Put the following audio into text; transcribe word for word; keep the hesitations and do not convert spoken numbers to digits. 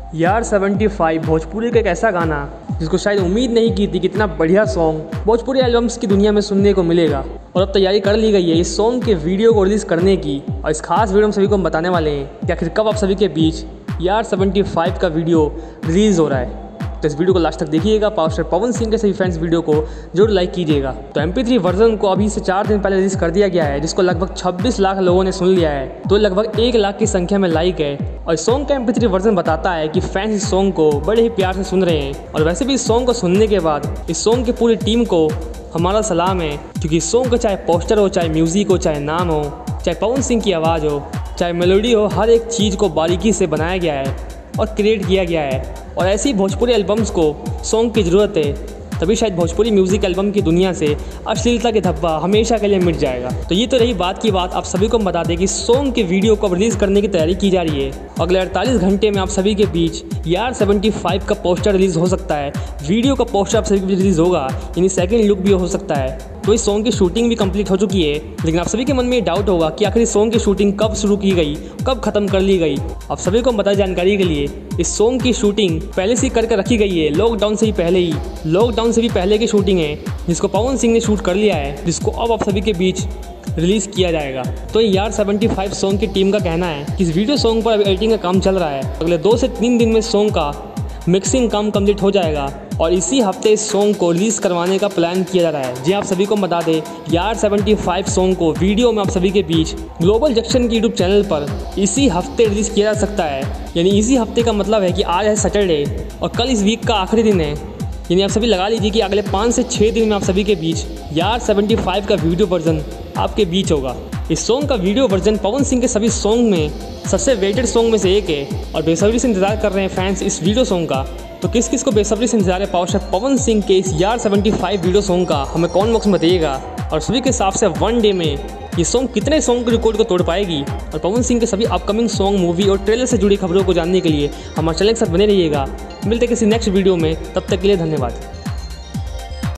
यार seventy five Bhojpuri का एक ऐसा गाना जिसको शायद उम्मीद नहीं की थी कि इतना बढ़िया सॉन्ग भोजपुरी एल्बम्स की दुनिया में सुनने को मिलेगा। और अब तैयारी कर ली गई है इस सॉन्ग के वीडियो को रिलीज़ करने की। और इस खास वीडियो में सभी को हम बताने वाले हैं कि आखिर कब आप सभी के बीच यार सेवेंटी फाइव का वीडियो रिलीज़ हो रहा है। तो इस वीडियो को लास्ट तक देखिएगा। पावर स्टार पवन सिंह के सभी फैंस वीडियो को जरूर लाइक कीजिएगा। तो एम पी थ्री वर्जन को अभी से चार दिन पहले रिलीज कर दिया गया है, जिसको लगभग छब्बीस लाख लोगों ने सुन लिया है। तो लगभग एक लाख की संख्या में लाइक है। और इस सॉन्ग का एम पी थ्री वर्जन बताता है कि फैंस इस सॉन्ग को बड़े ही प्यार से सुन रहे हैं। और वैसे भी इस सॉन्ग को सुनने के बाद इस सॉन्ग की पूरी टीम को हमारा सलाम है, क्योंकि इस सॉन्ग का चाहे पोस्टर हो, चाहे म्यूजिक हो, चाहे नाम हो, चाहे पवन सिंह की आवाज़ हो, चाहे मेलोडी हो, हर एक चीज़ को बारीकी से बनाया गया है और क्रिएट किया गया है। और ऐसी भोजपुरी एल्बम्स को सॉन्ग की ज़रूरत है, तभी शायद भोजपुरी म्यूज़िक एल्बम की दुनिया से अश्लीलता के धब्बा हमेशा के लिए मिट जाएगा। तो ये तो रही बात की बात। आप सभी को बता दें कि सॉन्ग के वीडियो को रिलीज़ करने की तैयारी की जा रही है। अगले अड़तालीस घंटे में आप सभी के बीच यार सेवेंटी फाइव का पोस्टर रिलीज़ हो सकता है। वीडियो का पोस्टर आप सभी के बीच रिलीज़ होगा, यानी सेकेंड लुक भी हो सकता है। तो इस सॉन्ग की शूटिंग भी कंप्लीट हो चुकी है। लेकिन आप सभी के मन में ये डाउट होगा कि आखिर इस सॉन्ग की शूटिंग कब शुरू की गई, कब खत्म कर ली गई। आप सभी को बता जानकारी के लिए, इस सॉन्ग की शूटिंग पहले से ही करके रखी गई है। लॉकडाउन से ही पहले ही लॉकडाउन से भी पहले की शूटिंग है, जिसको पवन सिंह ने शूट कर लिया है, जिसको अब आप सभी के बीच रिलीज़ किया जाएगा। तो यार सेवेंटी फाइव सॉन्ग की टीम का कहना है कि इस वीडियो सॉन्ग पर अभी एडिटिंग का काम चल रहा है। अगले दो से तीन दिन में सॉन्ग का मिक्सिंग काम कंप्लीट हो जाएगा और इसी हफ्ते इस सॉन्ग को रिलीज़ करवाने का प्लान किया जा रहा है। जी आप सभी को बता दें, यार सेवेंटी फाइव सॉन्ग को वीडियो में आप सभी के बीच ग्लोबल जंक्शन की यूट्यूब चैनल पर इसी हफ्ते रिलीज़ किया जा सकता है। यानी इसी हफ्ते का मतलब है कि आज है सैटरडे और कल इस वीक का आखिरी दिन है। यानी आप सभी लगा लीजिए कि अगले पाँच से छः दिन में आप सभी के बीच यार सेवेंटी फाइव का वीडियो वर्जन आपके बीच होगा। इस सॉन्ग का वीडियो वर्जन पवन सिंह के सभी सॉन्ग में सबसे वेटेड सॉन्ग में से एक है और बेसब्री से इंतजार कर रहे हैं फैंस इस वीडियो सॉन्ग का। तो किस किस को बेसब्री से इंतजार है पावर स्टार पवन सिंह के इस यार सेवेंटी फाइव वीडियो सॉन्ग का, हमें कमेंट बॉक्स में बताइएगा। और सभी के हिसाब से वन डे में ये सॉन्ग कितने सॉन्ग के रिकॉर्ड को तोड़ पाएगी। और पवन सिंह के सभी अपकमिंग सॉन्ग, मूवी और ट्रेलर से जुड़ी खबरों को जानने के लिए हमारे चैनल के साथ बने रहिएगा। मिलते किसी नेक्स्ट वीडियो में, तब तक के लिए धन्यवाद।